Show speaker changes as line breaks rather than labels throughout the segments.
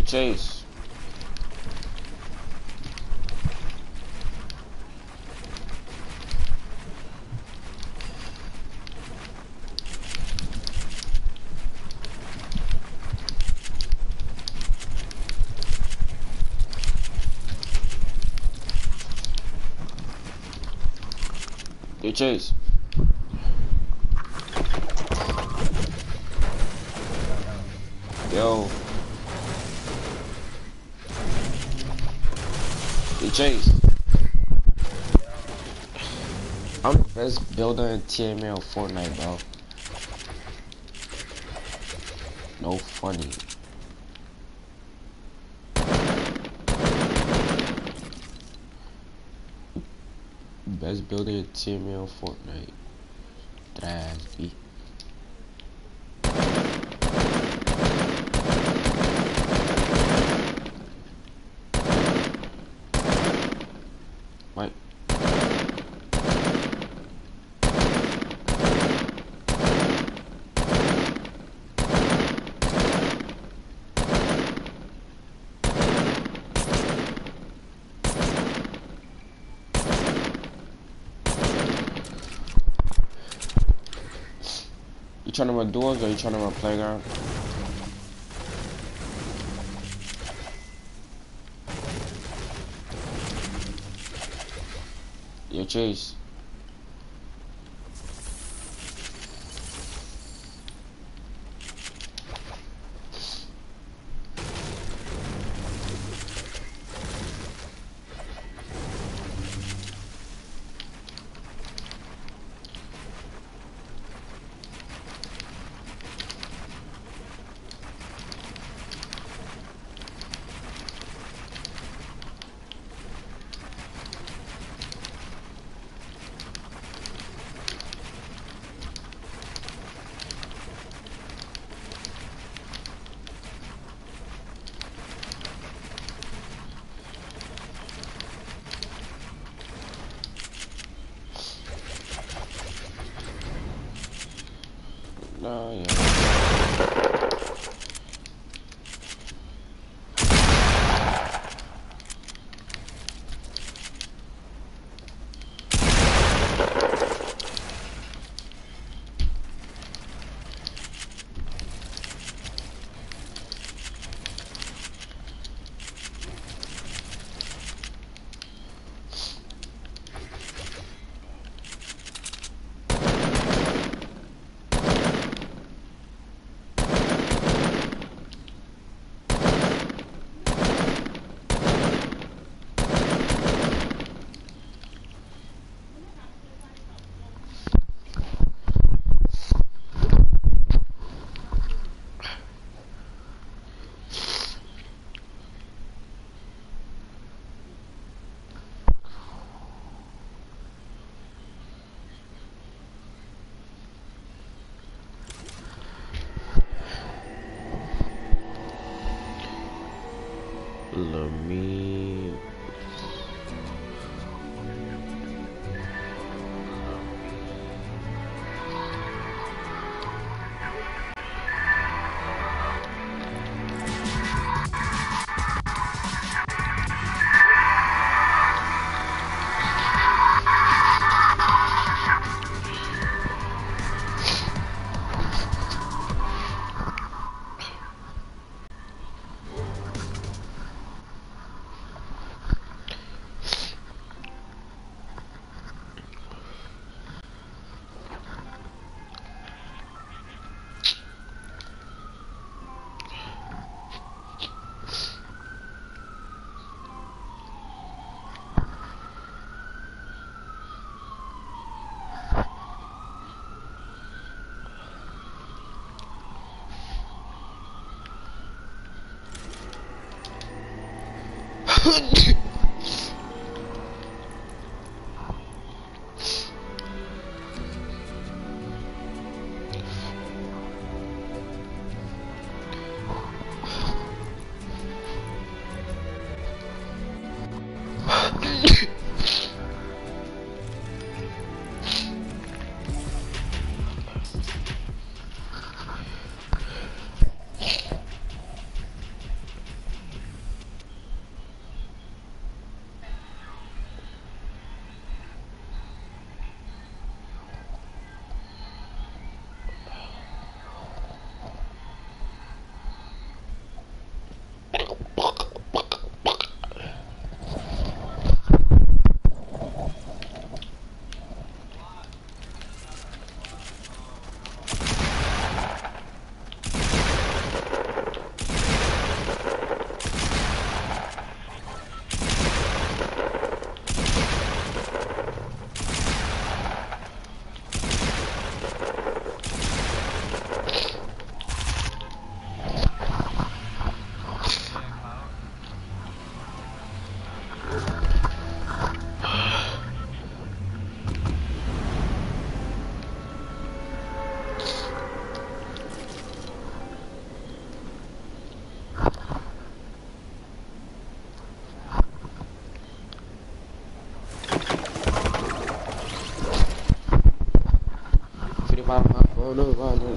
Chase. Hey, Chase. Yo. Hey, Chase. I'm the best builder in TML Fortnite, bro. No funny. Best builder in TML Fortnite. That ass B. Mike. You trying to run duels or you trying to run playground? Yo, Chase. No, yeah. Let me. about my phone about it.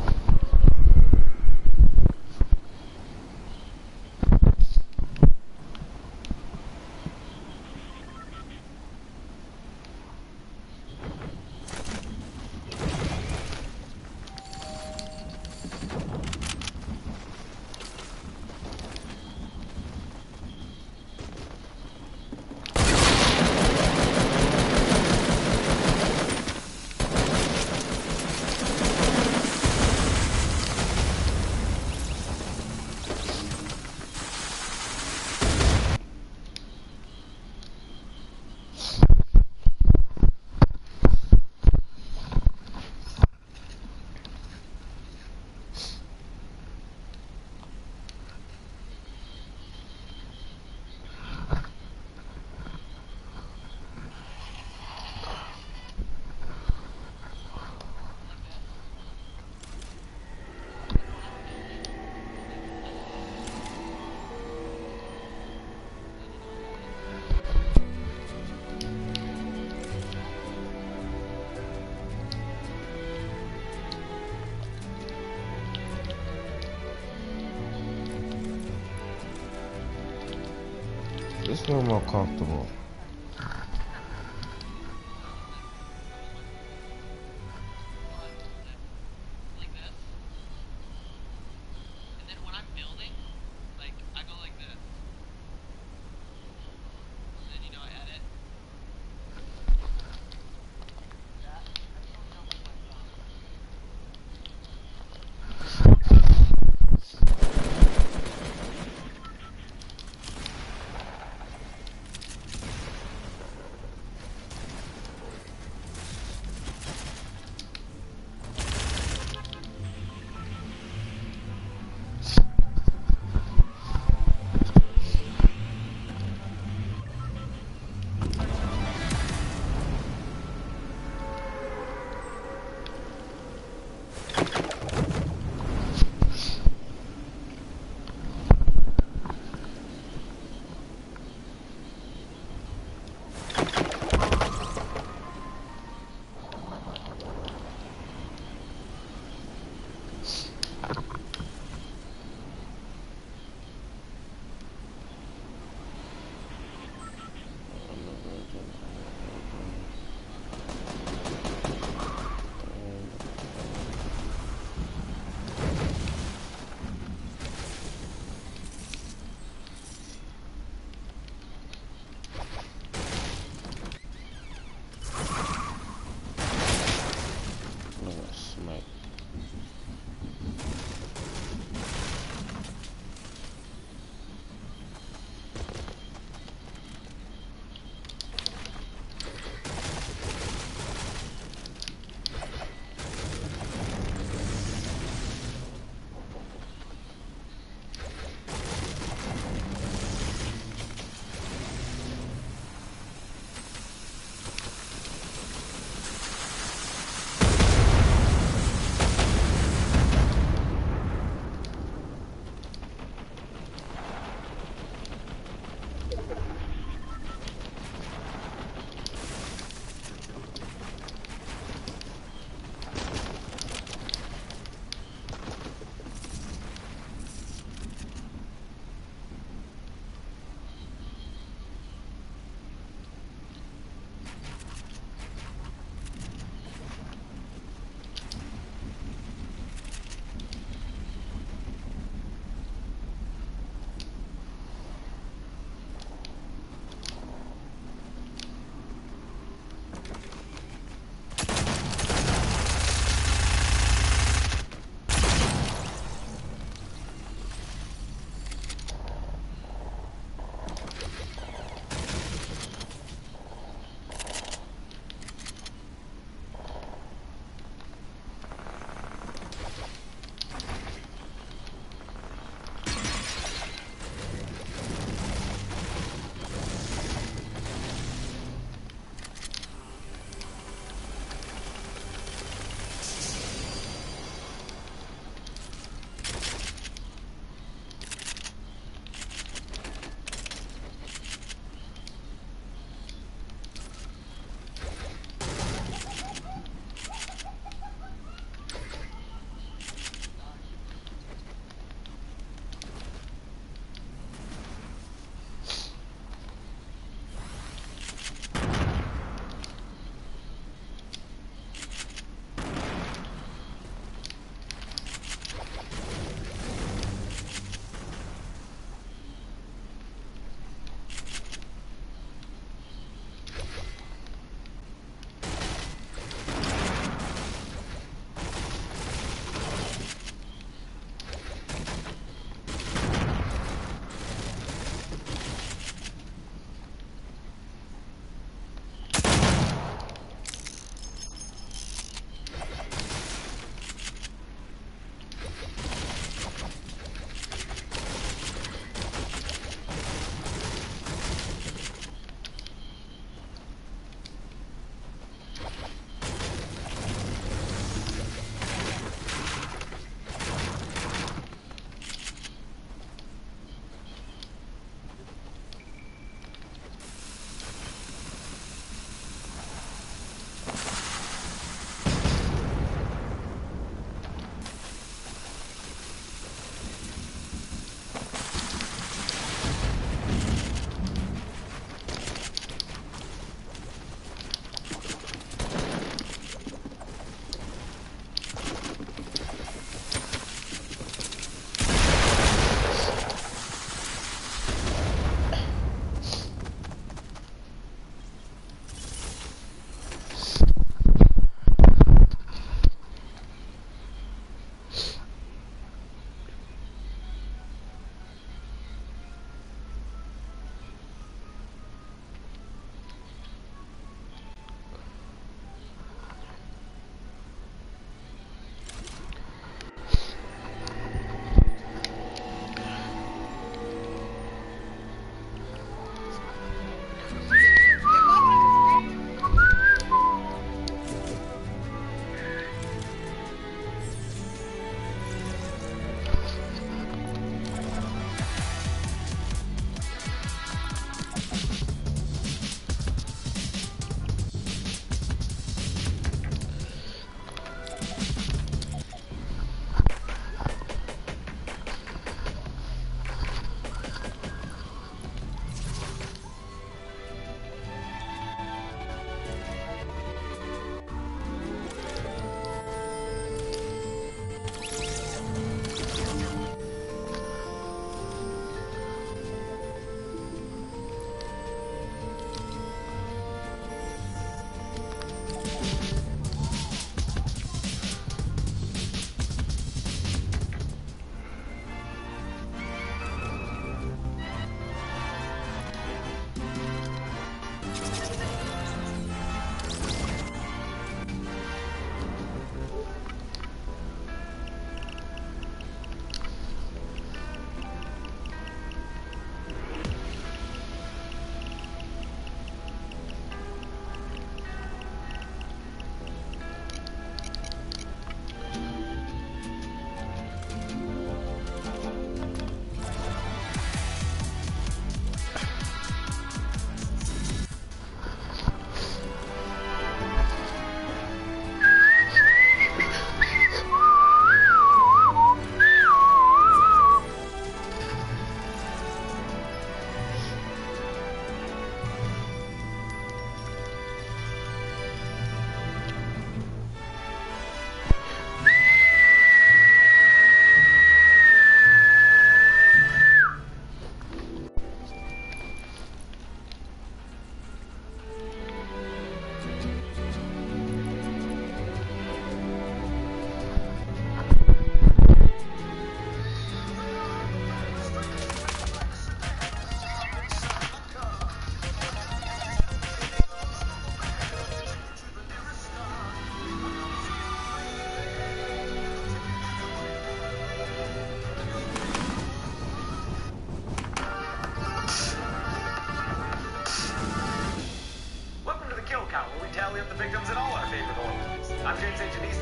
This feel more comfortable.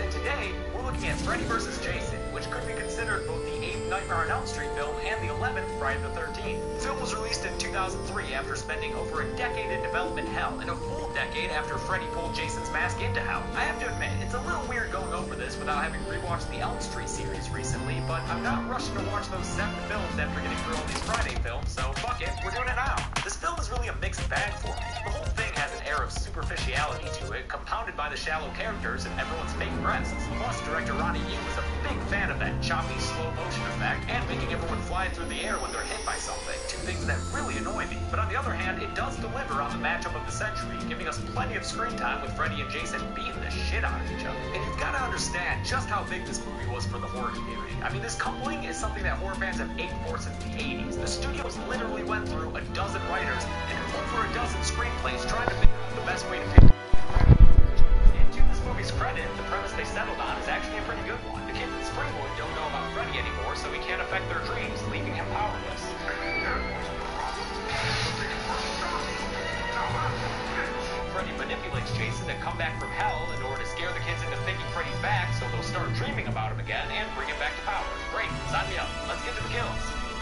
And today, we're looking at Freddy vs. Jason, which could be considered both the 8th Nightmare on Elm Street film and the 11th Friday the 13th. The film was released in 2003 after spending over a decade in development hell and a full decade after Freddy pulled Jason's mask into hell. I have to admit, it's a little weird going over this without having rewatched the Elm Street series recently, but I'm not rushing to watch those 7 films after getting through all these Friday films, so fuck it, we're doing it now. This film is really a mixed bag for me. The whole thing has an air of superficiality to it, compounded by the shallow characters and everyone's fake breasts. Plus, director Ronnie Yu is a big fan of that choppy, slow motion effect and making everyone fly through the air when they're hit by something, two things that really annoy me. But on the other hand, it does deliver on the matchup of the century, giving us plenty of screen time with Freddy and Jason beating the shit out of each other. And you've got to understand just how big this movie was for the horror community. I mean, this coupling is something that horror fans have ached for since the 80s. The studios literally went through a dozen writers and over a dozen screenplays trying to figure out the best way to pick. And to this movie's credit, the premise they settled on is actually a pretty good one. The kids in Springwood don't know about Freddy anymore, so he can't affect their dreams, leaving him powerless. Freddy manipulates Jason to come back from hell in order to scare the kids into thinking Freddy's back, so they'll start dreaming about him again and bring him back to power. Great, sign me up. Let's get to the kills.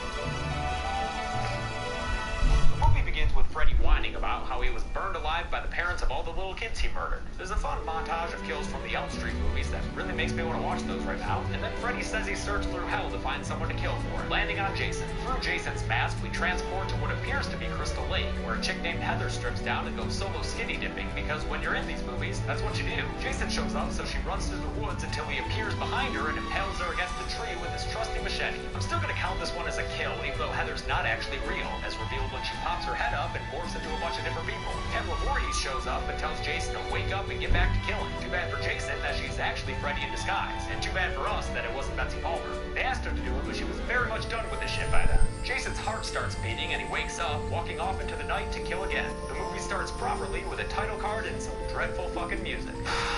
The movie begins with Freddy whining about how he was burned alive by the parents of all the little kids he murdered. There's a fun montage of kills from the Elm Street movies that really makes me want to watch those right now, and then Freddy says he searched through hell to find someone to kill for it, landing on Jason. Through Jason's mask, we transport to what appears to be Crystal Lake, where a chick named Heather strips down and goes solo skinny dipping, because when you're in these movies, that's what you do. Jason shows up, so she runs through the woods until he appears behind her and impales her against the tree with his trusty machete. I'm still gonna count this one as a kill, even though Heather's not actually real, as revealed when she pops her head up and morphs into a bunch of different people. Ken Voorhees shows up and tells Jason to wake up and get back to killing. Too bad for Jason that she's actually Freddy in disguise, and too bad for us that it wasn't Betsy Palmer. They asked her to do it, but she was very much done with this shit by then. Jason's heart starts beating and he wakes up, walking off into the night to kill again. The movie starts properly with a title card and some dreadful fucking music.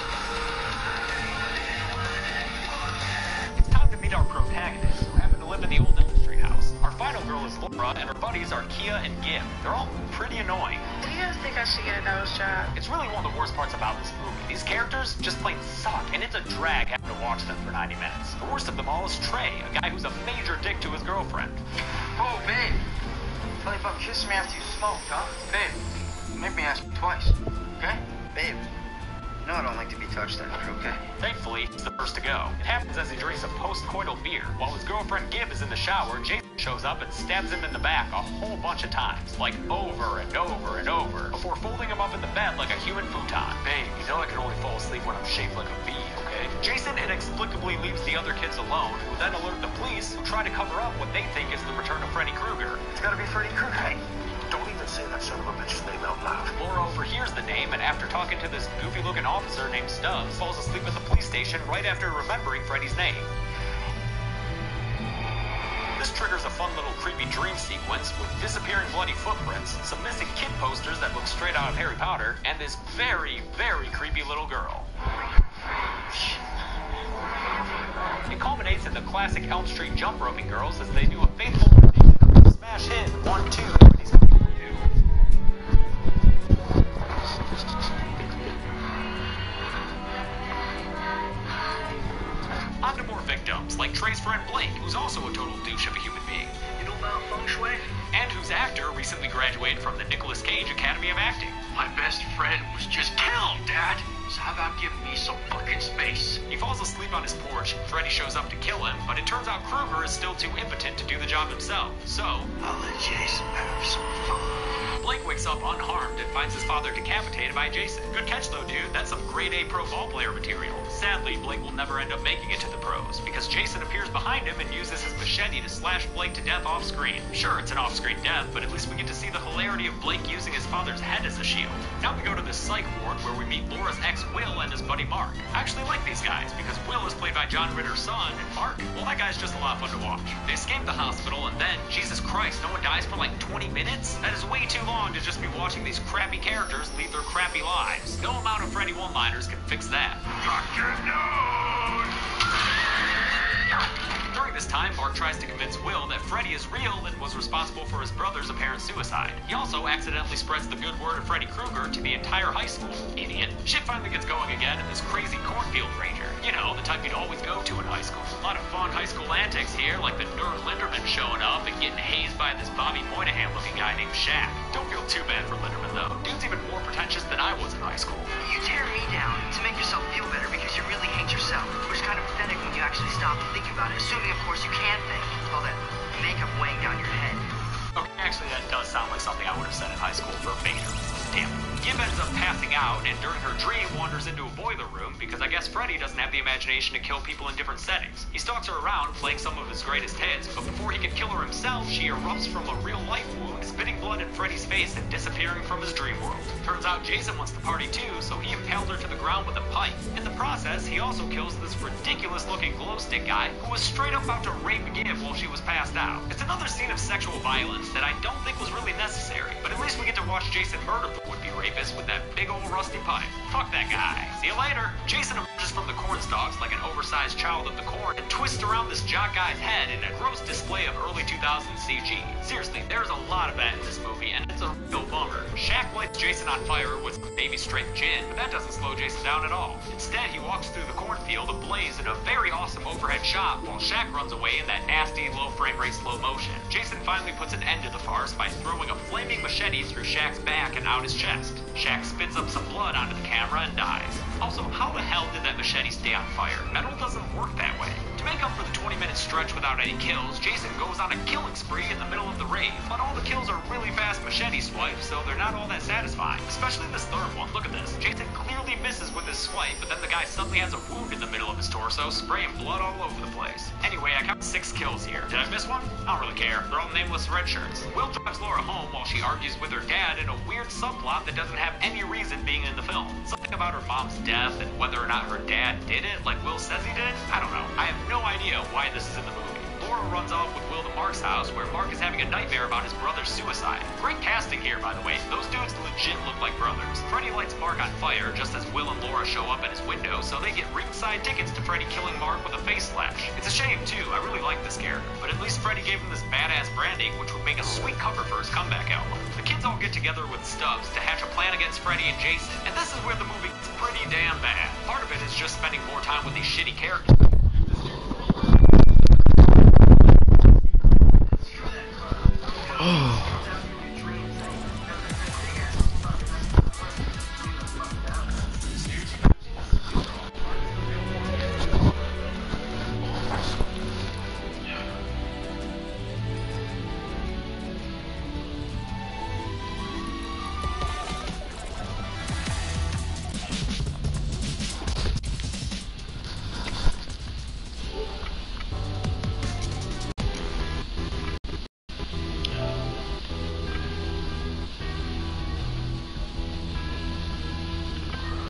It's time to meet our protagonists, who happen to live in the old Elm Street house. Our final girl is Laura, and her buddies are Kia and Gib. They're all pretty annoying.
Do you guys think I should get a nose job?
It's really one of the worst parts about this movie. These characters just plain suck, and it's a drag having to watch them for 90 minutes. The worst of them all is Trey, a guy who's a major dick to his girlfriend.
Oh, babe. Tell you about kissing me after you smoked, huh? Babe, make me ask you twice, okay? Babe, you know I don't like to be touched after, okay?
Thankfully, he's the first to go. It happens as he drinks a post-coital beer. While his girlfriend Gib is in the shower, Jason shows up and stabs him in the back a whole bunch of times, like over and over and over, before folding him up in the bed like a human futon. Babe, you know I can only fall asleep when I'm shaped like a V, okay? Jason inexplicably leaves the other kids alone, who then alert the police, who try to cover up what they think is the return of Freddy Krueger.
It's gotta be Freddy Krueger.
Hey, don't even say that son of a bitch's name out loud.
Laura overhears the name, and after talking to this goofy-looking officer named Stubbs, falls asleep at the police station right after remembering Freddy's name. This triggers a fun little creepy dream sequence with disappearing bloody footprints, some missing kid posters that look straight out of Harry Potter, and this very, very creepy little girl. It culminates in the classic Elm Street jump roping girls as they do a faithful smash hit 1-2. On to more victims, like Trey's friend Blake, who's also a total douche of a human being.
You know about feng shui?
And whose actor recently graduated from the Nicolas Cage Academy of Acting.
My best friend was just killed, Dad. So how about giving me some fucking space?
He falls asleep on his porch, and Freddy shows up to kill him, but it turns out Krueger is still too impotent to do the job himself. So,
I'll let Jason have some fun.
Blake wakes up unharmed and finds his father decapitated by Jason. Good catch though, dude. That's some grade A pro ball player material. Sadly, Blake will never end up making it to the pros, because Jason appears behind him and uses his machete to slash Blake to death off screen. Sure, it's an off-screen death, but at least we get to see the hilarity of Blake using his father's head as a shield. Now we go to the psych ward where we meet Laura's ex Will and his buddy Mark. I actually like these guys, because Will is played by John Ritter's son, and Mark, well, that guy's just a lot of fun to watch. They escape the hospital, and then, Jesus Christ, no one dies for like 20 minutes? That is way too long to just be watching these crappy characters lead their crappy lives. No amount of Freddy one-liners can fix that. During this time, Mark tries to convince Will that Freddy is real and was responsible for his brother's apparent suicide. He also accidentally spreads the good word of Freddy Krueger to the entire high school. Idiot. Shit finally gets going again in this crazy cornfield ranger. You know, the type you'd always go to in high school. A lot of fun high school antics here, like the nerd Linderman showing up and getting hazed by this Bobby Moynihan-looking guy named Shaq. Don't feel too bad for Linderman, though. Dude's even more pretentious than I was in high school.
You tear me down to make yourself feel better because you really hate yourself, which is kind of pathetic when you actually stop and think about it, assuming, of course, you can think. All that makeup weighing down your head.
Okay, actually, that does sound like something I would have said in high school verbatim. Damn. Gib ends up passing out, and during her dream wanders into a boiler room because I guess Freddy doesn't have the imagination to kill people in different settings. He stalks her around, playing some of his greatest hits, but before he can kill her himself, she erupts from a real-life wound, spitting blood in Freddy's face and disappearing from his dream world. Turns out Jason wants to party too, so he impaled her to the ground with a pipe. In the process, he also kills this ridiculous-looking glow stick guy who was straight up about to rape Gib while she was passed out. It's another scene of sexual violence that I don't think was really necessary, but at least we get to watch Jason murder the would-be rapist with that big old rusty pipe. Fuck that guy. See you later. Jason emerges from the corn stalks like an oversized child of the corn and twists around this jock guy's head in a gross display of early 2000s CG. Seriously, there's a lot of that in this movie, and it's a real bummer. Shaq lights Jason on fire with some baby strength gin, but that doesn't slow Jason down at all. Instead, he walks through the cornfield ablaze in a very awesome overhead shot while Shaq runs away in that nasty low frame rate slow motion. Jason finally puts an end to the farce by throwing a flaming machete through Shaq's back and out his chest. Shaq spits up some blood onto the camera and dies. Also, how the hell did that machete stay on fire? Metal doesn't work that way. To make up for the 20-minute stretch without any kills, Jason goes on a killing spree in the middle of the rave, but all the kills are really fast machete swipes, so they're not all that satisfying. Especially this third one. Look at this. Jason clearly misses with his swipe, but then the guy suddenly has a wound in the middle of his torso, spraying blood all over the place. Anyway, I count 6 kills here. Did I miss one? I don't really care. They're all nameless red shirts. Will drives Laura home while she argues with her dad in a weird subplot that doesn't have any reason being in the film. Something about her mom's death and whether or not her dad did it, like Will says he did? I don't know. I have no idea why this is in the movie. Laura runs off with Will to Mark's house, where Mark is having a nightmare about his brother's suicide. Great casting here, by the way. Those dudes legit look like brothers. Freddy lights Mark on fire just as Will and Laura show up at his window, so they get ringside tickets to Freddy killing Mark with a face slash. It's a shame, too. I really like this character. But at least Freddy gave him this badass branding, which would make a sweet cover for his comeback album. The kids all get together with Stubbs to hatch a plan against Freddy and Jason, and this is where the movie gets pretty damn bad. Part of it is just spending more time with these shitty characters.
Oh.